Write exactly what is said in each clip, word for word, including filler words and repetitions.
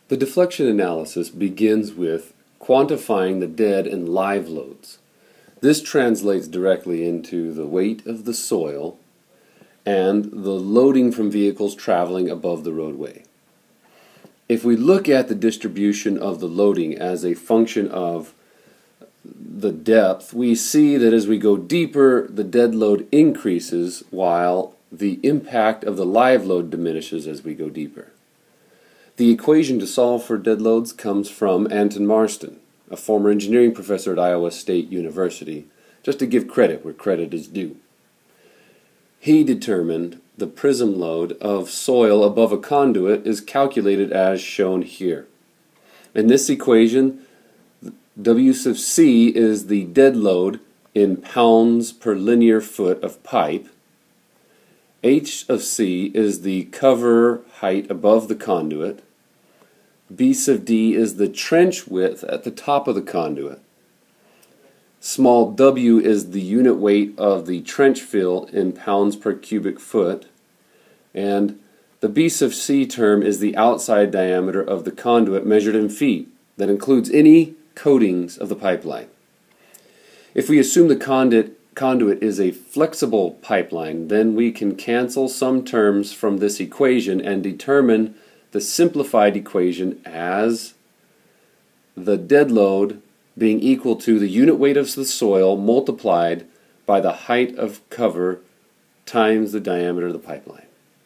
The deflection analysis begins with quantifying the dead and live loads. This translates directly into the weight of the soil and the loading from vehicles traveling above the roadway. If we look at the distribution of the loading as a function of the depth, we see that as we go deeper, the dead load increases while the impact of the live load diminishes as we go deeper. The equation to solve for dead loads comes from Anton Marston, a former engineering professor at Iowa State University, just to give credit where credit is due. He determined the prism load of soil above a conduit is calculated as shown here. In this equation, W sub C is the dead load in pounds per linear foot of pipe. H of C is the cover height above the conduit. B sub D is the trench width at the top of the conduit. Small w is the unit weight of the trench fill in pounds per cubic foot. And the B sub C term is the outside diameter of the conduit measured in feet. That includes any coatings of the pipeline. If we assume the conduit, conduit is a flexible pipeline, then we can cancel some terms from this equation and determine the simplified equation as the dead load being equal to the unit weight of the soil multiplied by the height of cover times the diameter of the pipeline.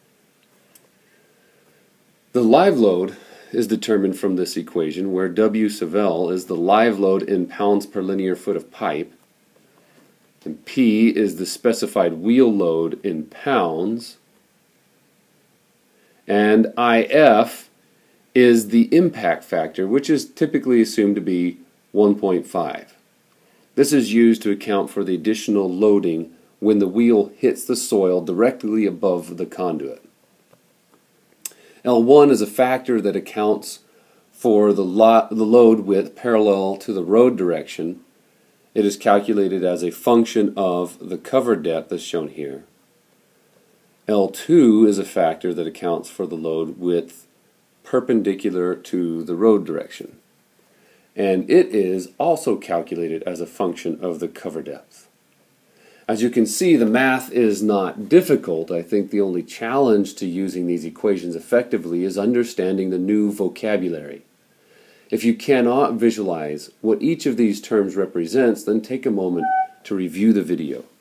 The live load is determined from this equation, where W sub L is the live load in pounds per linear foot of pipe, and P is the specified wheel load in pounds, and I F is the impact factor, which is typically assumed to be one point five. This is used to account for the additional loading when the wheel hits the soil directly above the conduit. L one is a factor that accounts for the, lo the load width parallel to the road direction. It is calculated as a function of the cover depth as shown here. L two is a factor that accounts for the load width perpendicular to the road direction. And it is also calculated as a function of the cover depth. As you can see, the math is not difficult. I think the only challenge to using these equations effectively is understanding the new vocabulary. If you cannot visualize what each of these terms represents, then take a moment to review the video.